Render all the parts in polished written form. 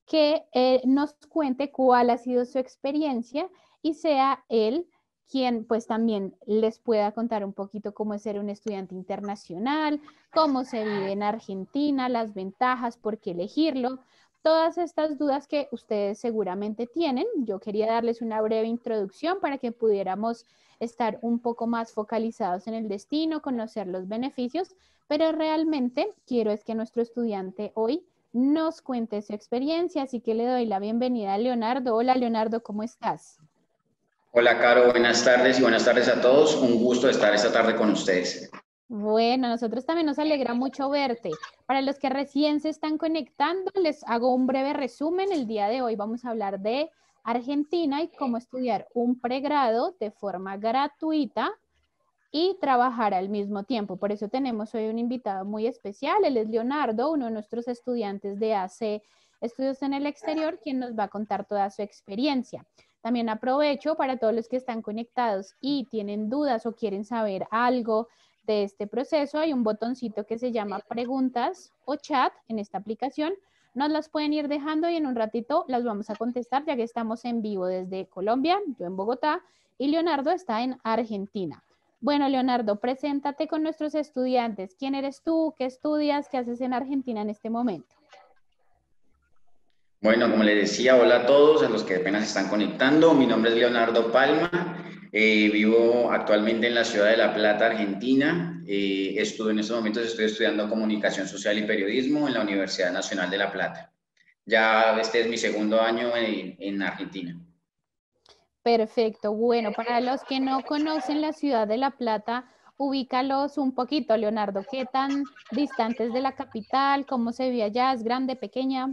que nos cuente cuál ha sido su experiencia y sea él quien pues también les pueda contar un poquito cómo es ser un estudiante internacional, cómo se vive en Argentina, las ventajas, por qué elegirlo. Todas estas dudas que ustedes seguramente tienen, yo quería darles una breve introducción para que pudiéramos estar un poco más focalizados en el destino, conocer los beneficios, pero realmente quiero es que nuestro estudiante hoy nos cuente su experiencia, así que le doy la bienvenida a Leonardo. Hola Leonardo, ¿cómo estás? Hola, Caro, buenas tardes y buenas tardes a todos. Un gusto estar esta tarde con ustedes. Bueno, a nosotros también nos alegra mucho verte. Para los que recién se están conectando, les hago un breve resumen. El día de hoy vamos a hablar de Argentina y cómo estudiar un pregrado de forma gratuita y trabajar al mismo tiempo. Por eso tenemos hoy un invitado muy especial. Él es Leonardo, uno de nuestros estudiantes de AC Estudios en el Exterior, quien nos va a contar toda su experiencia. También aprovecho para todos los que están conectados y tienen dudas o quieren saber algo de este proceso. Hay un botoncito que se llama preguntas o chat en esta aplicación. Nos las pueden ir dejando y en un ratito las vamos a contestar ya que estamos en vivo desde Colombia, yo en Bogotá y Leonardo está en Argentina. Bueno, Leonardo, preséntate con nuestros estudiantes. ¿Quién eres tú? ¿Qué estudias? ¿Qué haces en Argentina en este momento? Bueno, como les decía, hola a todos, a los que apenas están conectando. Mi nombre es Leonardo Palma. Vivo actualmente en la ciudad de La Plata, Argentina. En estos momentos estoy estudiando Comunicación Social y Periodismo en la Universidad Nacional de La Plata. Ya este es mi segundo año en Argentina. Perfecto. Bueno, para los que no conocen la ciudad de La Plata, ubícalos un poquito, Leonardo. ¿Qué tan distantes de la capital? ¿Cómo se ve allá? ¿Es grande, pequeña?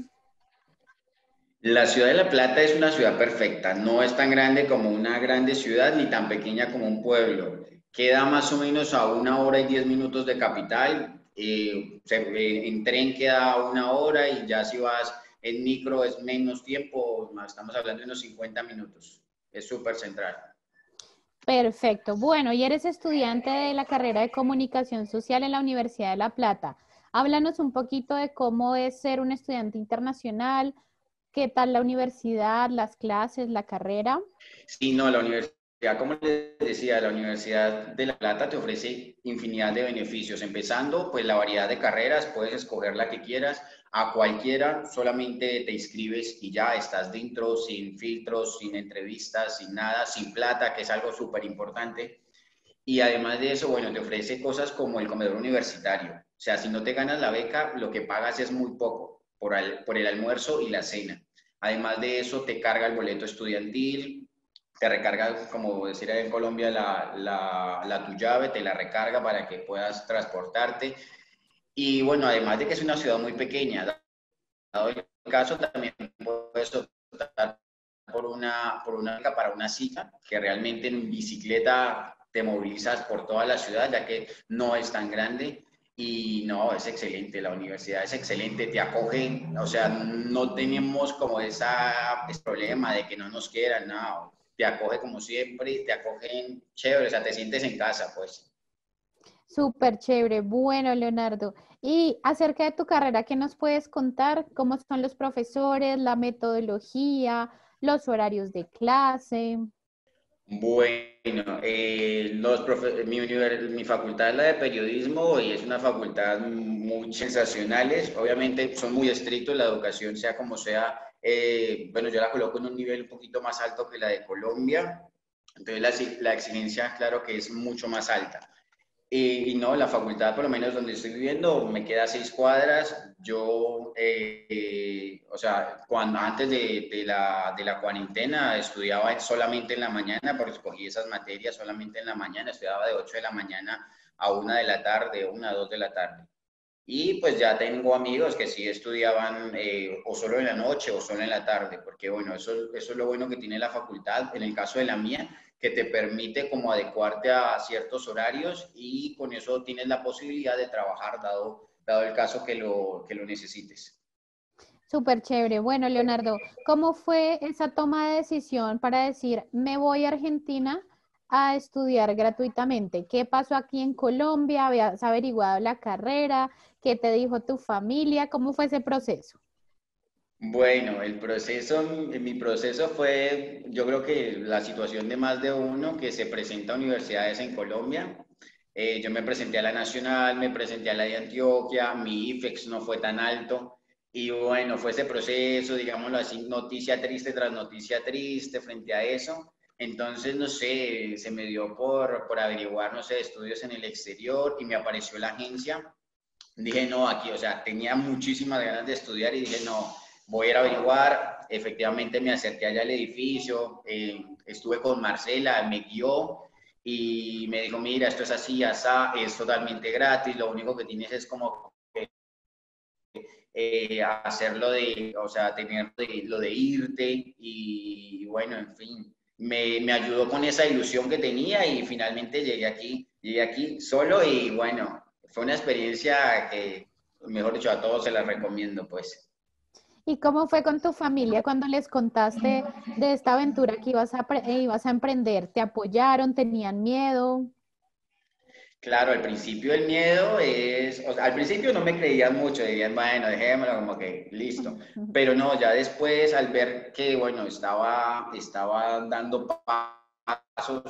La ciudad de La Plata es una ciudad perfecta, no es tan grande como una grande ciudad ni tan pequeña como un pueblo. Queda más o menos a 1 hora y 10 minutos de capital. En tren queda 1 hora y ya si vas en micro es menos tiempo, estamos hablando de unos 50 minutos. Es súper central. Perfecto. Bueno, y eres estudiante de la carrera de Comunicación Social en la Universidad de La Plata. Háblanos un poquito de cómo es ser un estudiante internacional, qué tal la universidad, las clases, la carrera. Sí, no, la universidad, como les decía, la Universidad de La Plata te ofrece infinidad de beneficios, empezando pues la variedad de carreras, puedes escoger la que quieras, a cualquiera, solamente te inscribes y ya estás dentro, sin filtros, sin entrevistas, sin nada, sin plata, que es algo súper importante. Y además de eso, bueno, te ofrece cosas como el comedor universitario. O sea, si no te ganas la beca, lo que pagas es muy poco por el almuerzo y la cena. Además de eso, te carga el boleto estudiantil, te recarga, como decir en Colombia, tu llave, te la recarga para que puedas transportarte. Y bueno, además de que es una ciudad muy pequeña, dado el caso, también puedes optar por una beca para una cita, que realmente en bicicleta te movilizas por toda la ciudad, ya que no es tan grande. Y no, es excelente, la universidad es excelente, te acogen, o sea, no tenemos como ese problema de que no nos quieran, no, te acoge como siempre, te acogen chévere, o sea, te sientes en casa, pues. Súper chévere. Bueno, Leonardo. Y acerca de tu carrera, ¿qué nos puedes contar? ¿Cómo son los profesores, la metodología, los horarios de clase? Bueno, mi facultad es la de periodismo y es una facultad muy sensacional. Obviamente son muy estrictos, la educación sea como sea. Bueno, yo la coloco en un nivel un poquito más alto que la de Colombia. Entonces la exigencia, claro que es mucho más alta. Y no, la facultad, por lo menos donde estoy viviendo, me queda a 6 cuadras. Yo, o sea, antes de la cuarentena, estudiaba solamente en la mañana, porque escogí esas materias solamente en la mañana. Estudiaba de 8 de la mañana a 1 de la tarde, 1 a 2 de la tarde. Y pues ya tengo amigos que sí estudiaban o solo en la noche o solo en la tarde, porque bueno, eso es lo bueno que tiene la facultad, en el caso de la mía, que te permite como adecuarte a ciertos horarios y con eso tienes la posibilidad de trabajar dado el caso que lo necesites. Súper chévere. Bueno, Leonardo, ¿cómo fue esa toma de decisión para decir, me voy a Argentina a estudiar gratuitamente? ¿Qué pasó aquí en Colombia? ¿Habías averiguado la carrera? ¿Qué te dijo tu familia? ¿Cómo fue ese proceso? Bueno, mi proceso fue, yo creo que la situación de más de uno que se presenta a universidades en Colombia. Yo me presenté a la Nacional, me presenté a la de Antioquia, mi IFEX no fue tan alto. Y bueno, fue ese proceso, digámoslo así, noticia triste tras noticia triste frente a eso. Entonces, no sé, se me dio por averiguar, no sé, estudios en el exterior y me apareció la agencia. Dije, no, aquí, o sea, tenía muchísimas ganas de estudiar y dije, no, voy a ir a averiguar. Efectivamente me acerqué allá al edificio, estuve con Marcela, me guió y me dijo, mira, esto es así, asá, es totalmente gratis, lo único que tienes es como hacerlo de, o sea, tener lo de irte y bueno, en fin, me ayudó con esa ilusión que tenía y finalmente llegué aquí solo y bueno, fue una experiencia que, mejor dicho, a todos se la recomiendo, pues. ¿Y cómo fue con tu familia cuando les contaste de esta aventura que ibas a emprender? ¿Te apoyaron? ¿Tenían miedo? Claro, al principio el miedo es, o sea, al principio no me creían mucho, dirían, bueno, dejémoslo como que listo, pero no, ya después al ver que, bueno, estaba dando pasos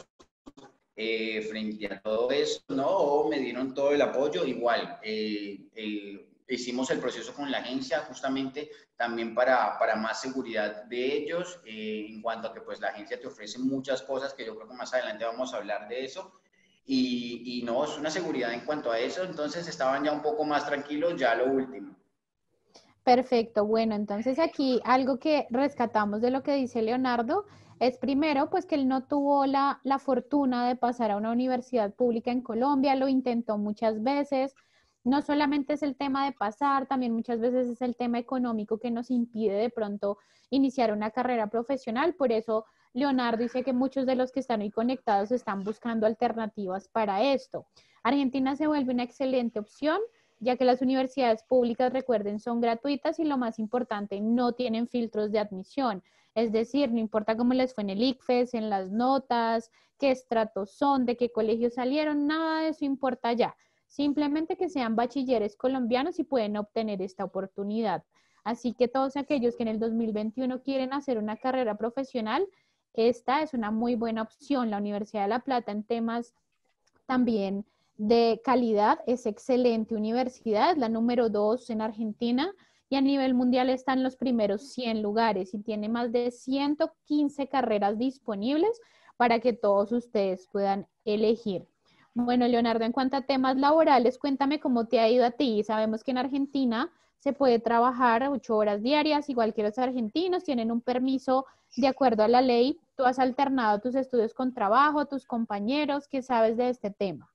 frente a todo eso, ¿no? Me dieron todo el apoyo, igual, hicimos el proceso con la agencia justamente también para más seguridad de ellos, en cuanto a que pues la agencia te ofrece muchas cosas que yo creo que más adelante vamos a hablar de eso. Y no, es una seguridad en cuanto a eso, entonces estaban ya un poco más tranquilos, ya lo último. Perfecto. Bueno, entonces aquí algo que rescatamos de lo que dice Leonardo es primero, pues que él no tuvo la fortuna de pasar a una universidad pública en Colombia, lo intentó muchas veces. No solamente es el tema de pasar, también muchas veces es el tema económico que nos impide de pronto iniciar una carrera profesional. Por eso Leonardo dice que muchos de los que están hoy conectados están buscando alternativas para esto. Argentina se vuelve una excelente opción ya que las universidades públicas, recuerden, son gratuitas y lo más importante, no tienen filtros de admisión. Es decir, no importa cómo les fue en el ICFES, en las notas, qué estratos son, de qué colegios salieron, nada de eso importa ya. Simplemente que sean bachilleres colombianos y pueden obtener esta oportunidad. Así que todos aquellos que en el 2021 quieren hacer una carrera profesional, esta es una muy buena opción. La Universidad de La Plata en temas también de calidad, es excelente universidad, es la número 2 en Argentina y a nivel mundial está en los primeros 100 lugares y tiene más de 115 carreras disponibles para que todos ustedes puedan elegir. Bueno, Leonardo, en cuanto a temas laborales, cuéntame cómo te ha ido a ti. Sabemos que en Argentina se puede trabajar 8 horas diarias, igual que los argentinos, tienen un permiso de acuerdo a la ley. ¿Tú has alternado tus estudios con trabajo, tus compañeros? ¿Qué sabes de este tema?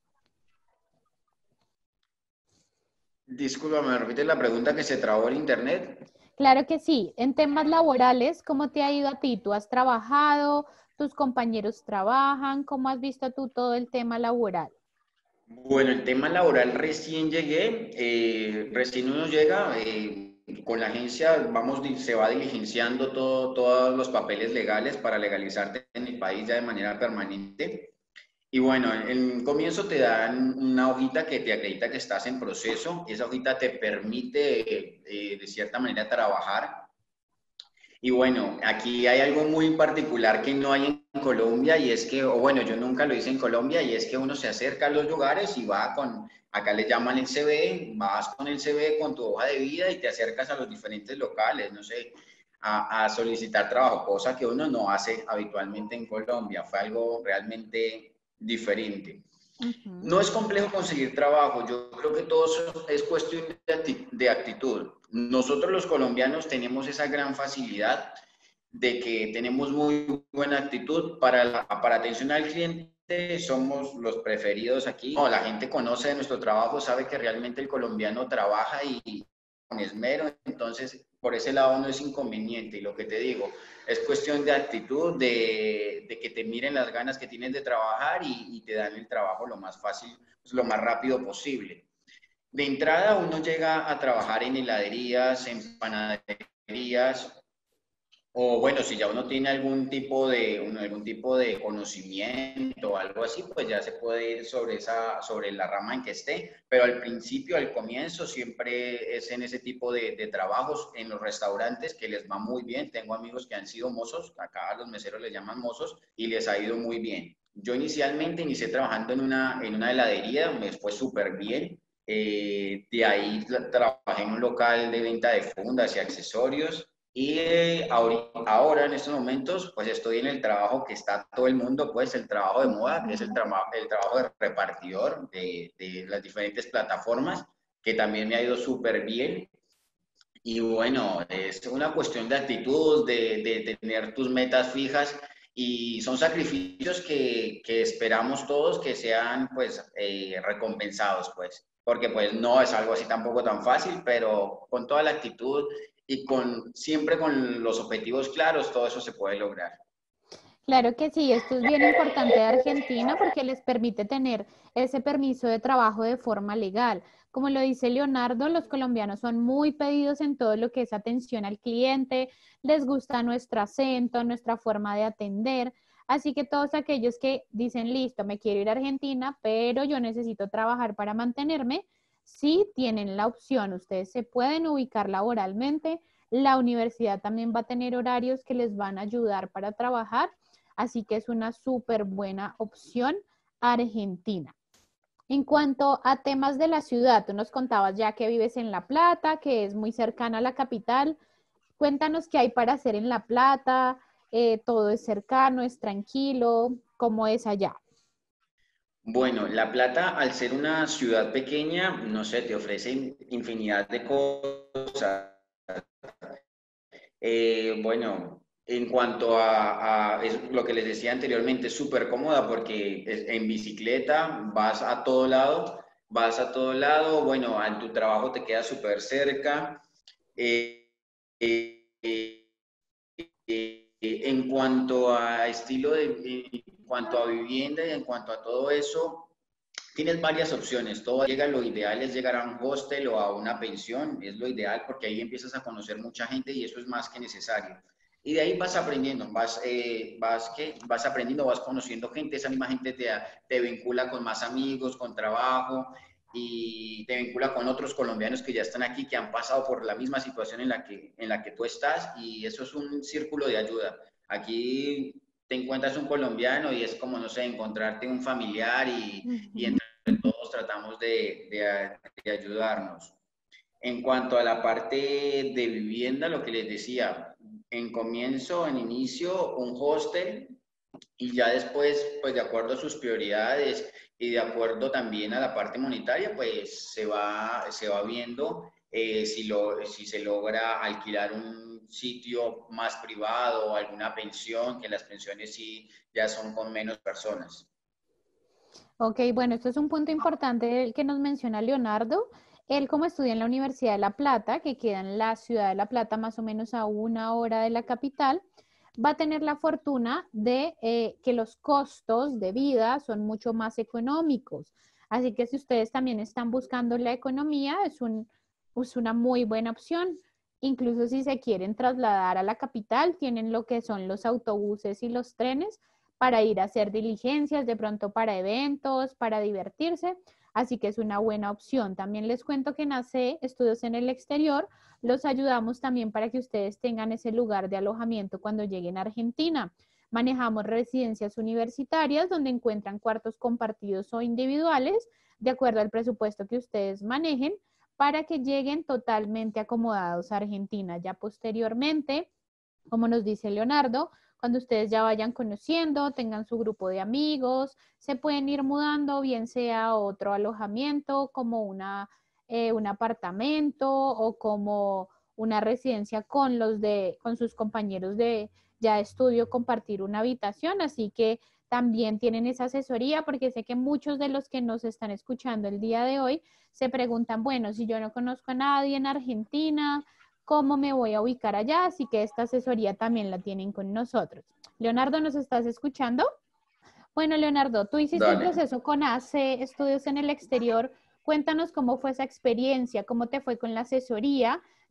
Disculpa, ¿me repites la pregunta que se trabó el internet? Claro que sí. En temas laborales, ¿cómo te ha ido a ti? ¿Tú has trabajado? ¿Tus compañeros trabajan? ¿Cómo has visto tú todo el tema laboral? Bueno, el tema laboral recién llegué, recién uno llega, con la agencia se va diligenciando todos los papeles legales para legalizarte en el país ya de manera permanente. Y bueno, en un comienzo te dan una hojita que te acredita que estás en proceso. Esa hojita te permite, de cierta manera, trabajar. Y bueno, aquí hay algo muy particular que no hay en Colombia y es que, o bueno, yo nunca lo hice en Colombia y es que uno se acerca a los lugares y va con, acá le llaman el CV, vas con el CV, con tu hoja de vida y te acercas a los diferentes locales, no sé, a solicitar trabajo, cosa que uno no hace habitualmente en Colombia. Fue algo realmente diferente. Ujú. No es complejo conseguir trabajo, yo creo que todo eso es cuestión de actitud. Nosotros los colombianos tenemos esa gran facilidad de que tenemos muy buena actitud para atención al cliente, somos los preferidos aquí. No, la gente conoce de nuestro trabajo, sabe que realmente el colombiano trabaja y con esmero, entonces por ese lado no es inconveniente. Y lo que te digo, es cuestión de actitud, de que te miren las ganas que tienes de trabajar y te dan el trabajo lo más fácil, pues, lo más rápido posible. De entrada uno llega a trabajar en heladerías, en panaderías, O bueno, si ya uno tiene algún tipo de conocimiento o algo así, pues ya se puede ir sobre la rama en que esté. Pero al principio, al comienzo, siempre es en ese tipo de trabajos en los restaurantes que les va muy bien. Tengo amigos que han sido mozos, acá a los meseros les llaman mozos, y les ha ido muy bien. Yo inicialmente inicié trabajando en una heladería, me fue súper bien. De ahí trabajé en un local de venta de fundas y accesorios. Y ahora, en estos momentos, pues estoy en el trabajo que está todo el mundo, pues el trabajo de moda, que es el trabajo de repartidor de las diferentes plataformas, que también me ha ido súper bien. Y bueno, es una cuestión de actitud, de tener tus metas fijas y son sacrificios que esperamos todos que sean pues recompensados, pues, porque pues no es algo así tampoco tan fácil, pero con toda la actitud y siempre con los objetivos claros, todo eso se puede lograr. Claro que sí, esto es bien importante de Argentina porque les permite tener ese permiso de trabajo de forma legal. Como lo dice Leonardo, los colombianos son muy pedidos en todo lo que es atención al cliente, les gusta nuestro acento, nuestra forma de atender. Así que todos aquellos que dicen, listo, me quiero ir a Argentina, pero yo necesito trabajar para mantenerme, sí tienen la opción, ustedes se pueden ubicar laboralmente. La universidad también va a tener horarios que les van a ayudar para trabajar. Así que es una súper buena opción Argentina. En cuanto a temas de la ciudad, tú nos contabas ya que vives en La Plata, que es muy cercana a la capital. Cuéntanos qué hay para hacer en La Plata. Todo es cercano, es tranquilo. ¿Cómo es allá? Bueno, La Plata, al ser una ciudad pequeña, no sé, te ofrece infinidad de cosas. Bueno, en cuanto es lo que les decía anteriormente, es súper cómoda porque en bicicleta vas a todo lado, bueno, a tu trabajo te queda súper cerca. Eh, eh, en cuanto a en cuanto a vivienda y en cuanto a todo eso, tienes varias opciones. Todo llega, lo ideal es llegar a un hostel o a una pensión, es lo ideal porque ahí empiezas a conocer mucha gente y eso es más que necesario. Y de ahí vas aprendiendo, vas aprendiendo, vas conociendo gente, esa misma gente te vincula con más amigos, con trabajo y te vincula con otros colombianos que ya están aquí, que han pasado por la misma situación en la que tú estás y eso es un círculo de ayuda. Aquí te encuentras un colombiano y es como, no sé, encontrarte un familiar y Ujú. entre todos tratamos de ayudarnos. En cuanto a la parte de vivienda, lo que les decía, en inicio, un hostel y ya después, pues de acuerdo a sus prioridades y de acuerdo también a la parte monetaria, pues se va viendo si se logra alquilar un sitio más privado o alguna pensión, que las pensiones sí ya son con menos personas. Ok, bueno, esto es un punto importante el que nos menciona Leonardo. Él como estudia en la Universidad de La Plata, que queda en la ciudad de La Plata, más o menos a 1 hora de la capital, va a tener la fortuna de que los costos de vida son mucho más económicos. Así que si ustedes también están buscando la economía, es una muy buena opción. Incluso si se quieren trasladar a la capital, tienen lo que son los autobuses y los trenes para ir a hacer diligencias, de pronto para eventos, para divertirse. Así que es una buena opción. También les cuento que en AC, Estudios en el Exterior, los ayudamos también para que ustedes tengan ese lugar de alojamiento cuando lleguen a Argentina. Manejamos residencias universitarias donde encuentran cuartos compartidos o individuales, de acuerdo al presupuesto que ustedes manejen, para que lleguen totalmente acomodados a Argentina. Ya posteriormente, como nos dice Leonardo, cuando ustedes ya vayan conociendo, tengan su grupo de amigos, se pueden ir mudando, bien sea a otro alojamiento, como un apartamento o como una residencia con con sus compañeros de ya estudio, compartir una habitación. Así que también tienen esa asesoría, porque sé que muchos de los que nos están escuchando el día de hoy se preguntan, bueno, si yo no conozco a nadie en Argentina, cómo me voy a ubicar allá, así que esta asesoría también la tienen con nosotros. Leonardo, ¿nos estás escuchando? Bueno, Leonardo, tú hiciste el Dale. proceso con AC, estudios en el exterior. Cuéntanos cómo fue esa experiencia, cómo te fue con la asesoría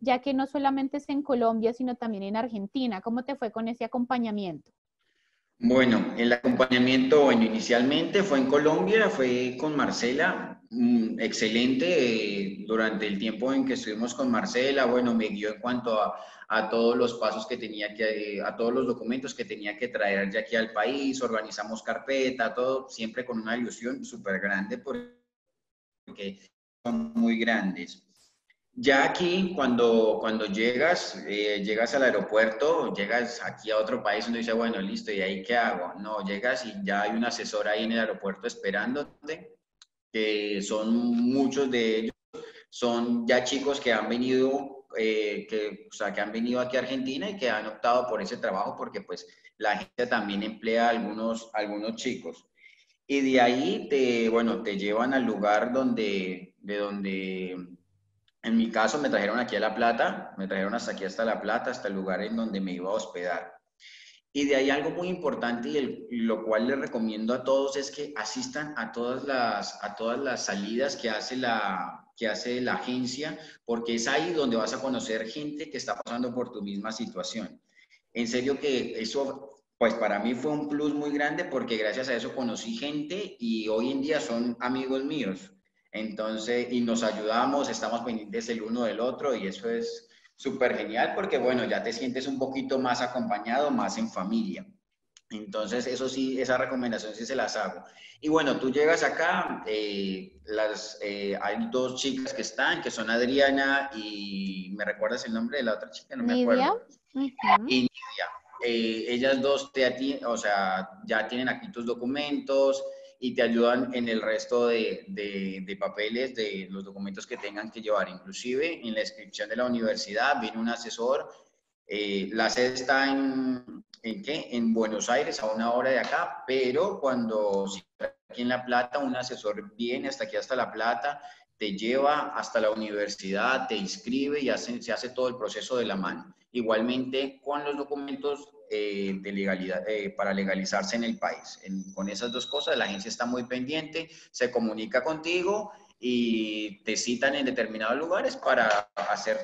ya que no solamente es en Colombia, sino también en Argentina. ¿Cómo te fue con ese acompañamiento? Bueno, el acompañamiento, bueno, inicialmente fue en Colombia, fue con Marcela, excelente. Durante el tiempo en que estuvimos con Marcela, bueno, me guió en cuanto a todos los pasos que tenía que, a todos los documentos que tenía que traer ya aquí al país, organizamos carpeta, todo, siempre con una ilusión súper grande porque son muy grandes. Ya aquí, cuando llegas, llegas al aeropuerto, llegas aquí a otro país, uno dice, bueno, listo, ¿y ahí qué hago? No, llegas y ya hay un asesor ahí en el aeropuerto esperándote, que son muchos de ellos, son ya chicos que han venido, o sea, que han venido aquí a Argentina y que han optado por ese trabajo porque pues la agencia también emplea a algunos chicos. Y de ahí bueno, te llevan al lugar de donde en mi caso me trajeron aquí a La Plata, me trajeron hasta aquí, hasta La Plata, hasta el lugar en donde me iba a hospedar. Y de ahí algo muy importante y lo cual les recomiendo a todos es que asistan a todas las salidas que hace la agencia, porque es ahí donde vas a conocer gente que está pasando por tu misma situación. En serio que eso, pues para mí fue un plus muy grande porque gracias a eso conocí gente y hoy en día son amigos míos. Entonces, y nos ayudamos, estamos pendientes el uno del otro y eso es súper genial porque, bueno, ya te sientes un poquito más acompañado, más en familia. Entonces, eso sí, esa recomendación sí se las hago. Y bueno, tú llegas acá, hay dos chicas que están, que son Adriana y, ¿me recuerdas el nombre de la otra chica? No me Nidia. acuerdo. Ujú. Y Nidia. Ellas dos o sea, ya tienen aquí tus documentos y te ayudan en el resto de papeles, de los documentos que tengan que llevar. Inclusive en la inscripción de la universidad viene un asesor. La sede está ¿en qué? En Buenos Aires, a una hora de acá, pero cuando si aquí en La Plata, un asesor viene hasta aquí, hasta La Plata, te lleva hasta la universidad, te inscribe y se hace todo el proceso de la mano. Igualmente con los documentos de legalidad, para legalizarse en el país. Con esas dos cosas, la agencia está muy pendiente, se comunica contigo y te citan en determinados lugares para hacer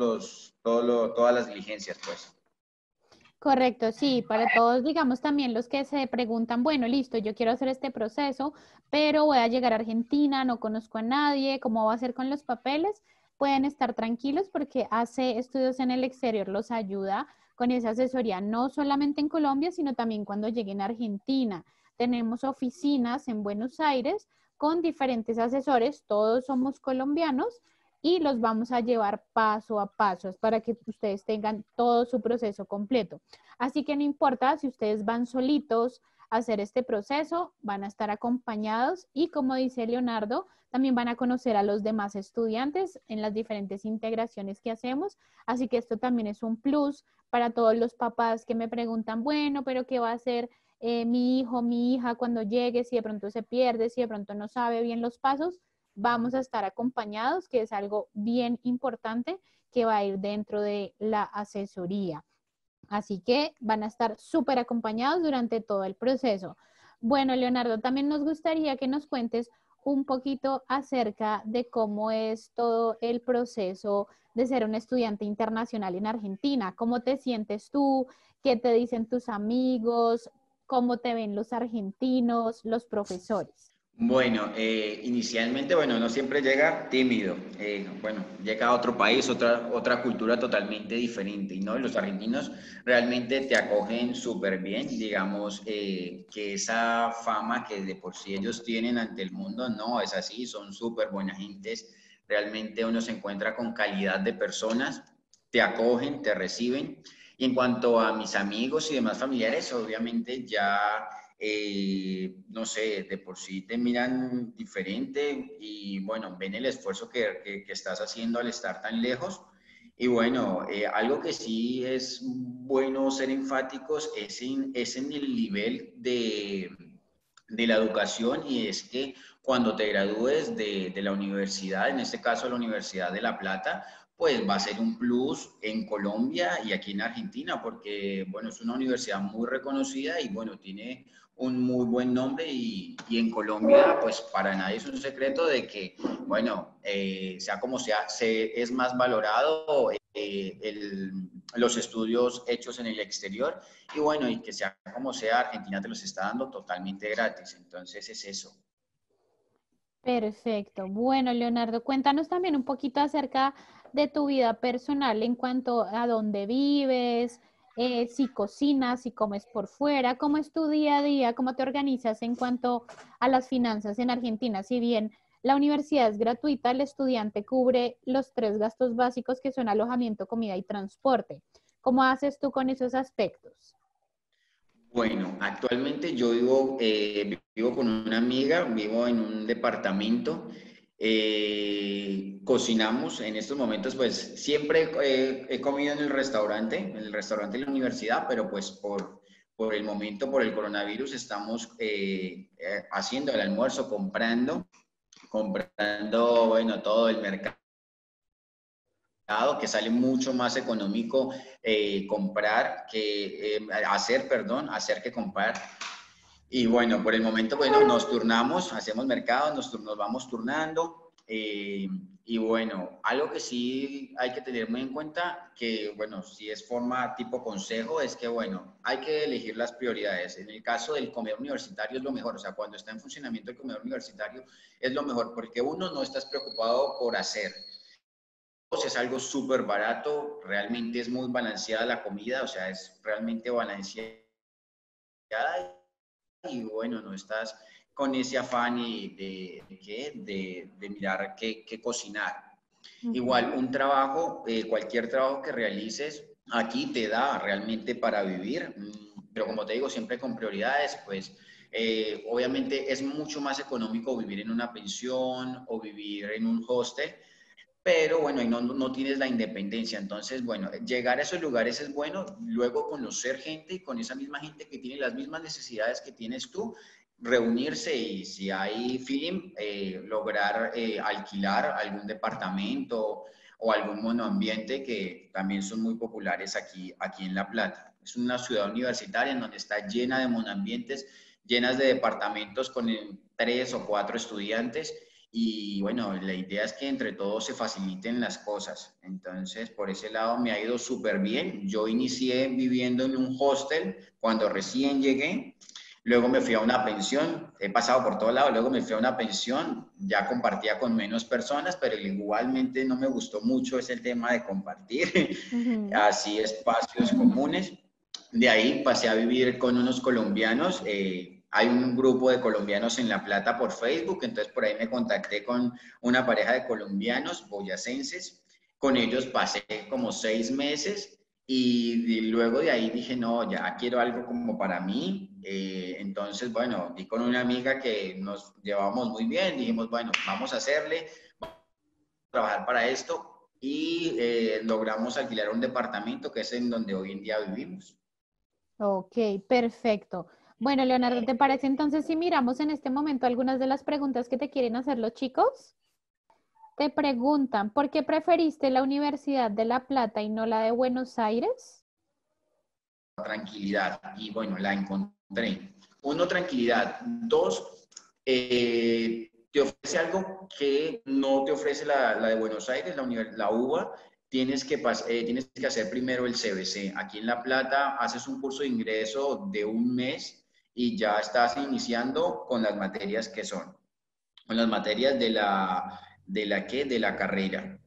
todas las diligencias, pues. Correcto, sí, para todos, digamos, también los que se preguntan, bueno, listo, yo quiero hacer este proceso, pero voy a llegar a Argentina, no conozco a nadie, ¿cómo va a ser con los papeles? Pueden estar tranquilos porque hace estudios en el exterior, los ayuda con esa asesoría, no solamente en Colombia, sino también cuando lleguen a Argentina. Tenemos oficinas en Buenos Aires con diferentes asesores, todos somos colombianos y los vamos a llevar paso a paso para que ustedes tengan todo su proceso completo. Así que no importa si ustedes van solitos a hacer este proceso, van a estar acompañados y como dice Leonardo, también van a conocer a los demás estudiantes en las diferentes integraciones que hacemos. Así que esto también es un plus para todos los papás que me preguntan, bueno, pero ¿qué va a hacer mi hijo, mi hija cuando llegue? Si de pronto se pierde, si de pronto no sabe bien los pasos, vamos a estar acompañados, que es algo bien importante que va a ir dentro de la asesoría. Así que van a estar súper acompañados durante todo el proceso. Bueno, Leonardo, también nos gustaría que nos cuentes un poquito acerca de cómo es todo el proceso de ser un estudiante internacional en Argentina. ¿Cómo te sientes tú? ¿Qué te dicen tus amigos? ¿Cómo te ven los argentinos, los profesores? Bueno, inicialmente, bueno, uno siempre llega tímido. Bueno, llega a otro país, otra cultura totalmente diferente, ¿no? Y los argentinos realmente te acogen súper bien, digamos, que esa fama que de por sí ellos tienen ante el mundo, no es así, son súper buenas gentes. Realmente uno se encuentra con calidad de personas, te acogen, te reciben. Y en cuanto a mis amigos y demás familiares, obviamente ya no sé, de por sí te miran diferente y bueno, ven el esfuerzo que estás haciendo al estar tan lejos. Y bueno, algo que sí es bueno ser enfáticos es en el nivel de la educación y es que cuando te gradúes de la universidad, en este caso la Universidad de La Plata, pues va a ser un plus en Colombia y aquí en Argentina, porque bueno, es una universidad muy reconocida y bueno, tiene un muy buen nombre y en Colombia, pues para nadie es un secreto de que, bueno, sea como sea, es más valorado los estudios hechos en el exterior. Y bueno, y que sea como sea, Argentina te los está dando totalmente gratis. Entonces es eso. Perfecto. Bueno, Leonardo, cuéntanos también un poquito acerca de tu vida personal en cuanto a dónde vives, si cocinas, si comes por fuera, cómo es tu día a día, cómo te organizas en cuanto a las finanzas en Argentina. Si bien la universidad es gratuita, el estudiante cubre los tres gastos básicos que son alojamiento, comida y transporte. ¿Cómo haces tú con esos aspectos? Bueno, actualmente yo vivo con una amiga, vivo en un departamento, cocinamos en estos momentos, pues siempre he comido en el restaurante de la universidad, pero pues por el momento, por el coronavirus, estamos haciendo el almuerzo, comprando, bueno, todo el mercado, que sale mucho más económico hacer que comprar. Y bueno, por el momento, bueno, nos turnamos, hacemos mercado, nos vamos turnando. Y bueno, algo que sí hay que tener muy en cuenta, que bueno, si es forma tipo consejo, es que bueno, hay que elegir las prioridades. En el caso del comedor universitario es lo mejor, o sea, cuando está en funcionamiento el comedor universitario es lo mejor, porque uno, no estás preocupado por hacer. Es algo súper barato, realmente es muy balanceada la comida, o sea, es realmente balanceada y bueno, no estás con ese afán de mirar qué cocinar. Igual, Ujú. un trabajo, cualquier trabajo que realices, aquí te da realmente para vivir, pero como te digo, siempre con prioridades, pues obviamente es mucho más económico vivir en una pensión o vivir en un hostel, pero bueno, y no tienes la independencia. Entonces, bueno, llegar a esos lugares es bueno, luego conocer gente y con esa misma gente que tiene las mismas necesidades que tienes tú, reunirse y si hay feeling, lograr alquilar algún departamento o algún monoambiente que también son muy populares aquí en La Plata. Es una ciudad universitaria en donde está llena de monoambientes, llenas de departamentos con 3 o 4 estudiantes y bueno, la idea es que entre todos se faciliten las cosas. Entonces, por ese lado me ha ido súper bien. Yo inicié viviendo en un hostel cuando recién llegué. Luego me fui a una pensión. He pasado por todo lado. Luego me fui a una pensión. Ya compartía con menos personas, pero igualmente no me gustó mucho ese tema de compartir Ujú. así espacios comunes. De ahí pasé a vivir con unos colombianos. Hay un grupo de colombianos en La Plata por Facebook, entonces por ahí me contacté con una pareja de colombianos boyacenses. Con ellos pasé como 6 meses y luego de ahí dije, no, ya quiero algo como para mí. Entonces, bueno, di con una amiga que nos llevamos muy bien, dijimos, bueno, vamos a hacerle, trabajar para esto y logramos alquilar un departamento que es en donde hoy en día vivimos. Ok, perfecto. Bueno, Leonardo, ¿te parece entonces si miramos en este momento algunas de las preguntas que te quieren hacer los chicos? Te preguntan, ¿por qué preferiste la Universidad de La Plata y no la de Buenos Aires? Tranquilidad y bueno, la encontré. Uno, tranquilidad. Dos, te ofrece algo que no te ofrece la de Buenos Aires, la UBA. Tienes que hacer primero el CBC. Aquí en La Plata haces un curso de ingreso de un mes y ya estás iniciando con las materias que son, con las materias de la carrera.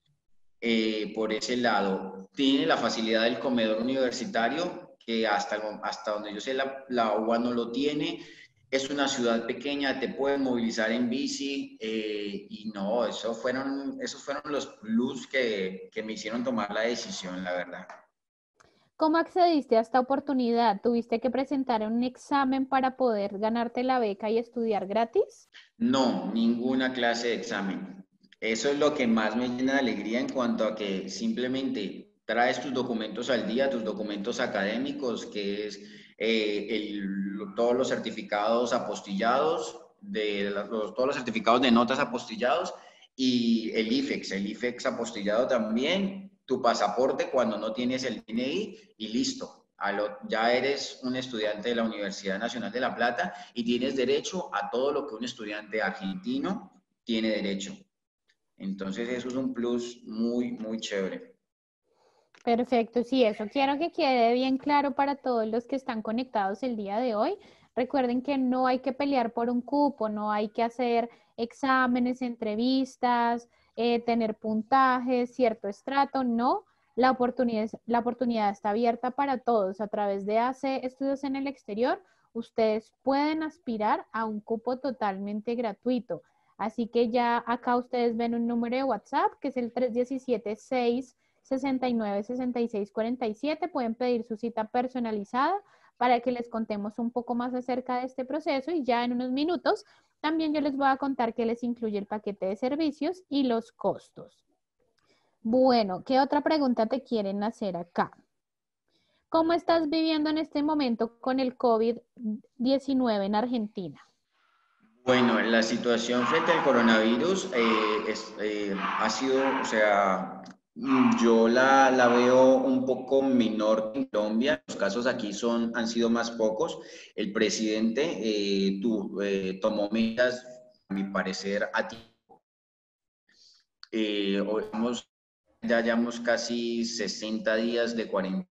Por ese lado. Tiene la facilidad del comedor universitario, que hasta donde yo sé la UBA no lo tiene. Es una ciudad pequeña, te puedes movilizar en bici y no, esos fueron los plus que me hicieron tomar la decisión, la verdad. ¿Cómo accediste a esta oportunidad? ¿Tuviste que presentar un examen para poder ganarte la beca y estudiar gratis? No, ninguna clase de examen. Eso es lo que más me llena de alegría en cuanto a que simplemente traes tus documentos al día, tus documentos académicos, que es todos los certificados apostillados, todos los certificados de notas apostillados y el IFEX apostillado también, tu pasaporte cuando no tienes el DNI y listo. Ya eres un estudiante de la Universidad Nacional de La Plata y tienes derecho a todo lo que un estudiante argentino tiene derecho. Entonces eso es un plus muy, muy chévere. Perfecto, sí, eso quiero que quede bien claro para todos los que están conectados el día de hoy. Recuerden que no hay que pelear por un cupo, no hay que hacer exámenes, entrevistas, tener puntajes, cierto estrato, no. La oportunidad está abierta para todos. A través de ACE Estudios en el Exterior, ustedes pueden aspirar a un cupo totalmente gratuito. Así que ya acá ustedes ven un número de WhatsApp que es el 317-669-6647. Pueden pedir su cita personalizada para que les contemos un poco más acerca de este proceso y ya en unos minutos también yo les voy a contar qué les incluye el paquete de servicios y los costos. Bueno, ¿qué otra pregunta te quieren hacer acá? ¿Cómo estás viviendo en este momento con el COVID-19 en Argentina? Bueno, la situación frente al coronavirus ha sido, o sea, yo la veo un poco menor que en Colombia. Los casos aquí han sido más pocos. El presidente tomó medidas, a mi parecer, a tiempo. Ya llevamos casi 60 días de cuarentena.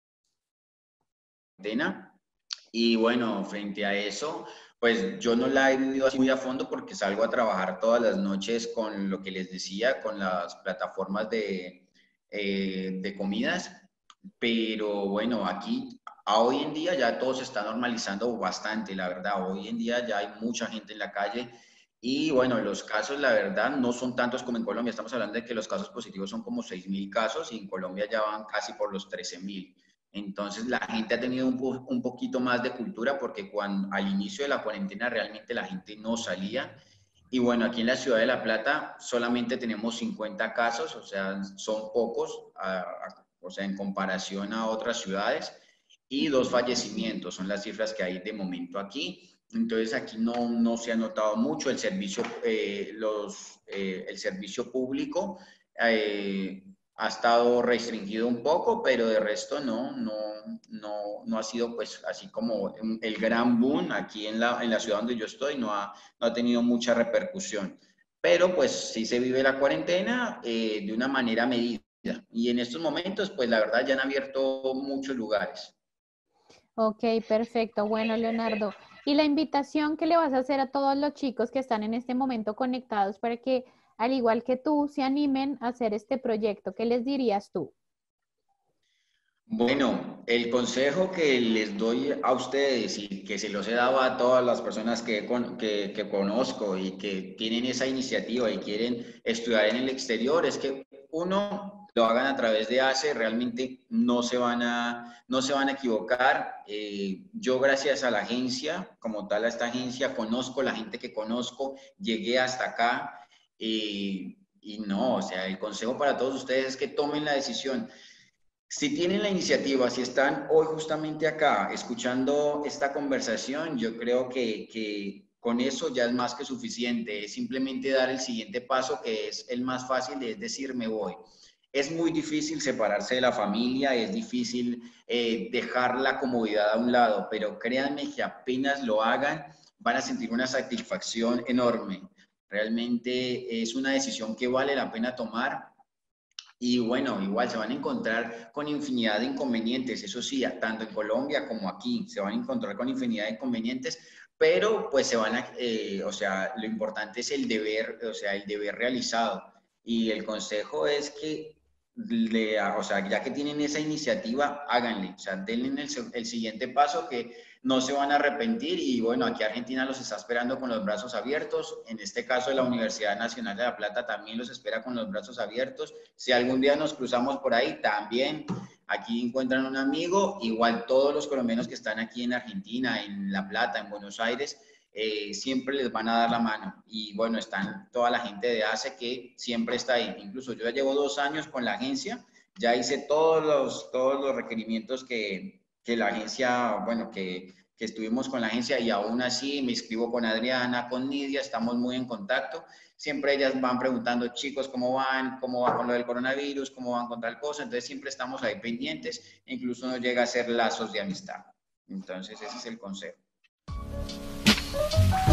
Y bueno, frente a eso, pues yo no la he vivido así muy a fondo porque salgo a trabajar todas las noches con lo que les decía, con las plataformas de comidas. Pero bueno, aquí hoy en día ya todo se está normalizando bastante, la verdad. Hoy en día ya hay mucha gente en la calle y bueno, los casos, la verdad, no son tantos como en Colombia. Estamos hablando de que los casos positivos son como 6.000 casos y en Colombia ya van casi por los 13.000. Entonces la gente ha tenido un poquito más de cultura porque al inicio de la cuarentena realmente la gente no salía. Y bueno, aquí en la ciudad de La Plata solamente tenemos 50 casos, o sea, son pocos, o sea, en comparación a otras ciudades, y 2 fallecimientos, son las cifras que hay de momento aquí. Entonces aquí no se ha notado mucho el servicio, el servicio público. Ha estado restringido un poco, pero de resto no ha sido pues así como el gran boom aquí en la ciudad donde yo estoy, no ha tenido mucha repercusión. Pero pues sí se vive la cuarentena de una manera medida. Y en estos momentos, pues la verdad ya han abierto muchos lugares. Ok, perfecto. Bueno, Leonardo. ¿Y la invitación que le vas a hacer a todos los chicos que están en este momento conectados para que, al igual que tú, se animen a hacer este proyecto? ¿Qué les dirías tú? Bueno, el consejo que les doy a ustedes y que se los he dado a todas las personas que conozco y que tienen esa iniciativa y quieren estudiar en el exterior es que uno lo hagan a través de ACE, realmente no se van a equivocar. Yo gracias a la agencia, como tal a esta agencia, conozco la gente que conozco, llegué hasta acá y no, o sea, el consejo para todos ustedes es que tomen la decisión. Si tienen la iniciativa, si están hoy justamente acá escuchando esta conversación, yo creo que con eso ya es más que suficiente. Es simplemente dar el siguiente paso, que es el más fácil, es decir, me voy. Es muy difícil separarse de la familia, es difícil dejar la comodidad a un lado, pero créanme que apenas lo hagan, van a sentir una satisfacción enorme. Realmente es una decisión que vale la pena tomar y bueno, igual se van a encontrar con infinidad de inconvenientes, eso sí, tanto en Colombia como aquí, se van a encontrar con infinidad de inconvenientes, pero pues o sea, lo importante es el deber, o sea, el deber realizado. Y el consejo es que, o sea, ya que tienen esa iniciativa, háganle, o sea, denle el siguiente paso que no se van a arrepentir y bueno, aquí Argentina los está esperando con los brazos abiertos. En este caso, la Universidad Nacional de La Plata también los espera con los brazos abiertos. Si algún día nos cruzamos por ahí, también aquí encuentran un amigo. Igual todos los colombianos que están aquí en Argentina, en La Plata, en Buenos Aires, siempre les van a dar la mano. Y bueno, están toda la gente de ACE que siempre está ahí. Incluso yo ya llevo 2 años con la agencia, ya hice todos los requerimientos que la agencia, bueno, que estuvimos con la agencia y aún así me escribo con Adriana, con Nidia, estamos muy en contacto. Siempre ellas van preguntando, chicos, ¿cómo van? ¿Cómo va con lo del coronavirus? ¿Cómo van con tal cosa? Entonces siempre estamos ahí pendientes, e incluso nos llega a ser lazos de amistad. Entonces ese es el consejo.